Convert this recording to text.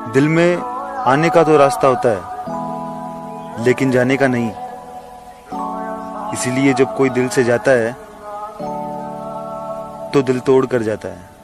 दिल में आने का तो रास्ता होता है लेकिन जाने का नहीं। इसीलिए जब कोई दिल से जाता है तो दिल तोड़ कर जाता है।